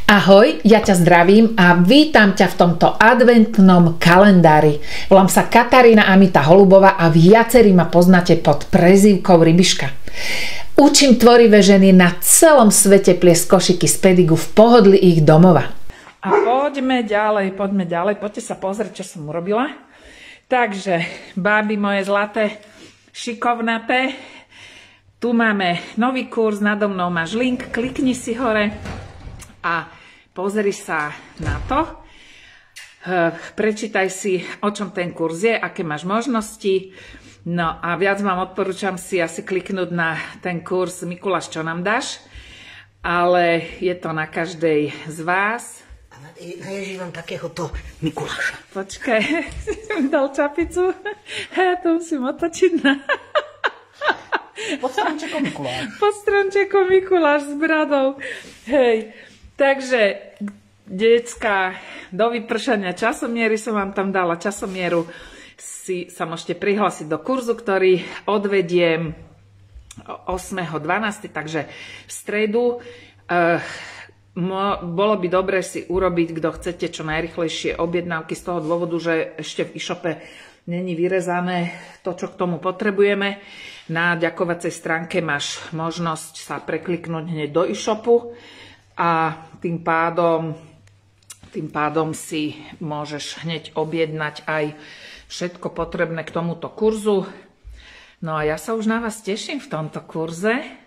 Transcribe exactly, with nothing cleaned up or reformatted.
Ahoj, ja ťa zdravím a vítam ťa v tomto adventnom kalendári. Volám sa Katarína Amita Holubová a viacerí ma poznáte pod prezývkou Rybiška. Učím tvorivé ženy na celom svete pliesť košiky z pedigu v pohodlí ich domova. A poďme ďalej, poďme ďalej, poďte sa pozrieť, čo som urobila. Takže, báby moje zlaté, šikovnaté, tu máme nový kurz, nado mnou máš link, klikni si hore a pozri sa na to. Prečítaj si, o čom ten kurz je, aké máš možnosti. No a viac vám odporúčam si asi kliknúť na ten kurz Mikuláš, čo nám dáš. Ale je to na každej z vás. Na Ježi mám takéhoto Mikuláša. Počkaj, dal čapicu. To musím otočiť na... Pod stromčekom Mikuláš. Pod stromčekom Mikuláš s bradou. Hej. Takže, decka, do vypršania časomiery som vám tam dala časomieru. Si sa môžete prihlásiť do kurzu, ktorý odvediem ôsmeho dvanásteho takže v stredu. Uh, mo, bolo by dobre si urobiť, kto chcete, čo najrychlejšie objednávky z toho dôvodu, že ešte v e-shope není vyrezané to, čo k tomu potrebujeme. Na ďakovacej stránke máš možnosť sa prekliknúť hneď do e-shopu a tým pádom, tým pádom si môžeš hneď objednať aj všetko potrebné k tomuto kurzu. No a ja sa už na vás teším v tomto kurze.